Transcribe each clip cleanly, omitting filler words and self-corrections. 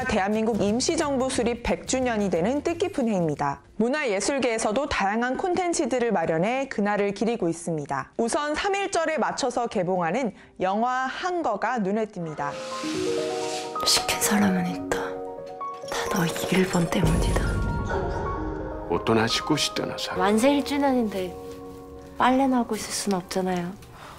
대한민국 임시정부 수립 100주년이 되는 뜻깊은 해입니다. 문화예술계에서도 다양한 콘텐츠들을 마련해 그날을 기리고 있습니다. 우선 3.1절에 맞춰서 개봉하는 영화 한거가 눈에 띕니다. 시킨 사람은 있다. 다 너 1번 때문이다. 어떤 하시고 싶다나 사. 만세 1주년인데 빨래나 하고 있을 순 없잖아요.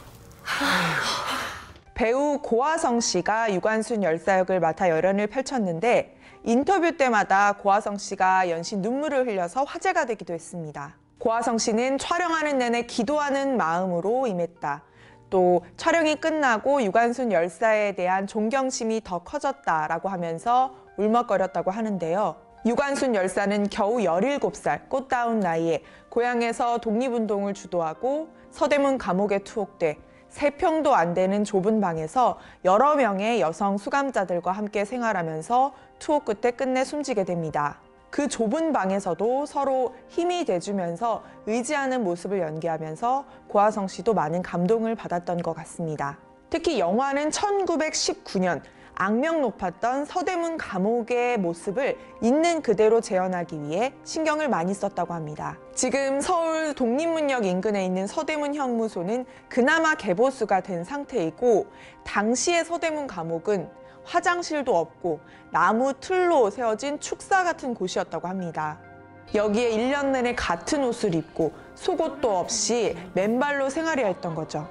배우 고화성 씨가 유관순 열사 역을 맡아 열연을 펼쳤는데 인터뷰 때마다 고화성 씨가 연신 눈물을 흘려서 화제가 되기도 했습니다. 고화성 씨는 촬영하는 내내 기도하는 마음으로 임했다. 또 촬영이 끝나고 유관순 열사에 대한 존경심이 더 커졌다라고 하면서 울먹거렸다고 하는데요. 유관순 열사는 겨우 17살 꽃다운 나이에 고향에서 독립운동을 주도하고 서대문 감옥에 투옥돼 3평도 안 되는 좁은 방에서 여러 명의 여성 수감자들과 함께 생활하면서 투옥 끝에 끝내 숨지게 됩니다. 그 좁은 방에서도 서로 힘이 돼주면서 의지하는 모습을 연기하면서 고화성 씨도 많은 감동을 받았던 것 같습니다. 특히 영화는 1919년 악명 높았던 서대문 감옥의 모습을 있는 그대로 재현하기 위해 신경을 많이 썼다고 합니다. 지금 서울 독립문역 인근에 있는 서대문 형무소는 그나마 개보수가 된 상태이고 당시의 서대문 감옥은 화장실도 없고 나무 틀로 세워진 축사 같은 곳이었다고 합니다. 여기에 1년 내내 같은 옷을 입고 속옷도 없이 맨발로 생활해야 했던 거죠.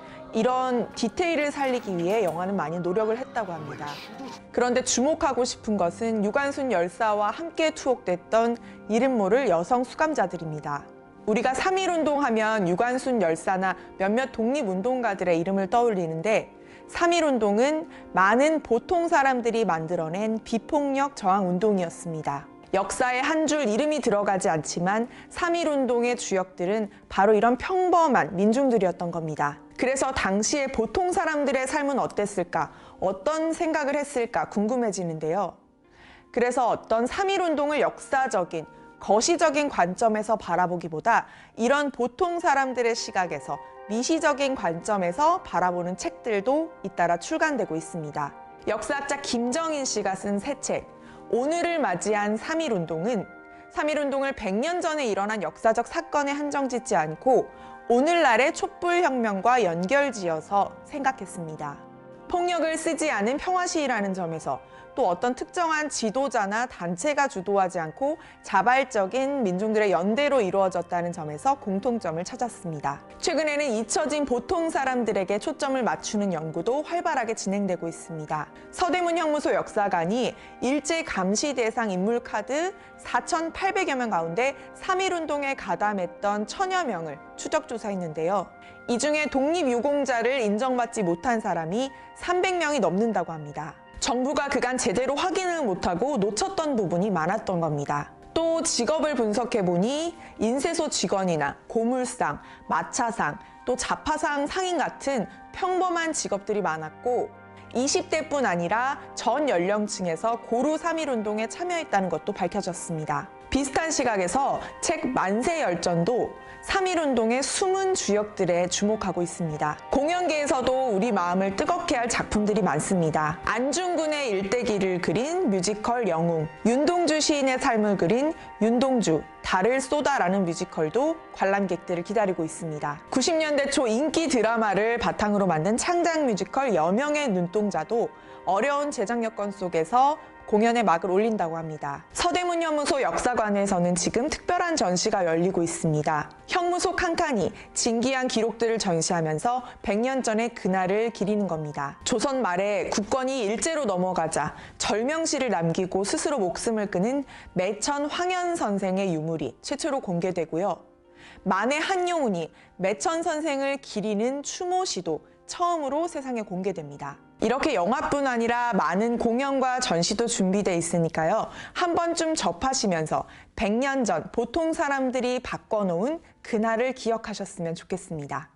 이런 디테일을 살리기 위해 영화는 많이 노력을 했다고 합니다. 그런데 주목하고 싶은 것은 유관순 열사와 함께 투옥됐던 이름 모를 여성 수감자들입니다. 우리가 3.1운동 하면 유관순 열사나 몇몇 독립운동가들의 이름을 떠올리는데 3.1운동은 많은 보통 사람들이 만들어낸 비폭력 저항운동이었습니다. 역사에 한 줄 이름이 들어가지 않지만 3.1운동의 주역들은 바로 이런 평범한 민중들이었던 겁니다. 그래서 당시에 보통 사람들의 삶은 어땠을까? 어떤 생각을 했을까 궁금해지는데요. 그래서 어떤 3.1운동을 역사적인, 거시적인 관점에서 바라보기보다 이런 보통 사람들의 시각에서 미시적인 관점에서 바라보는 책들도 잇따라 출간되고 있습니다. 역사학자 김정인 씨가 쓴 새 책, 오늘을 맞이한 3.1운동은 3.1운동을 100년 전에 일어난 역사적 사건에 한정짓지 않고 오늘날의 촛불혁명과 연결지어서 생각했습니다. 폭력을 쓰지 않은 평화시위라는 점에서 또 어떤 특정한 지도자나 단체가 주도하지 않고 자발적인 민중들의 연대로 이루어졌다는 점에서 공통점을 찾았습니다. 최근에는 잊혀진 보통 사람들에게 초점을 맞추는 연구도 활발하게 진행되고 있습니다. 서대문 형무소 역사관이 일제 감시 대상 인물 카드 4,800여 명 가운데 3.1운동에 가담했던 1,000여 명을 추적 조사했는데요. 이 중에 독립유공자를 인정받지 못한 사람이 300명이 넘는다고 합니다. 정부가 그간 제대로 확인을 못하고 놓쳤던 부분이 많았던 겁니다. 또 직업을 분석해보니 인쇄소 직원이나 고물상, 마차상, 또 자파상 상인 같은 평범한 직업들이 많았고 20대뿐 아니라 전 연령층에서 고루 3.1운동에 참여했다는 것도 밝혀졌습니다. 비슷한 시각에서 책 만세열전도 3.1운동의 숨은 주역들에 주목하고 있습니다. 공연계에서도 우리 마음을 뜨겁게 할 작품들이 많습니다. 안중근의 일대기를 그린 뮤지컬 영웅, 윤동주 시인의 삶을 그린 윤동주, 달을 쏟아라는 뮤지컬도 관람객들을 기다리고 있습니다. 90년대 초 인기 드라마를 바탕으로 만든 창작 뮤지컬 여명의 눈동자도 어려운 제작 여건 속에서 공연에 막을 올린다고 합니다. 서대문 형무소 역사관에서는 지금 특별한 전시가 열리고 있습니다. 형무소 칸칸이 진기한 기록들을 전시하면서 100년 전의 그날을 기리는 겁니다. 조선 말에 국권이 일제로 넘어가자 절명시를 남기고 스스로 목숨을 끊은 매천 황현 선생의 유물이 최초로 공개되고요. 만해 한용운이 매천 선생을 기리는 추모시도 처음으로 세상에 공개됩니다. 이렇게 영화뿐 아니라 많은 공연과 전시도 준비돼 있으니까요. 한 번쯤 접하시면서 100년 전 보통 사람들이 바꿔놓은 그날을 기억하셨으면 좋겠습니다.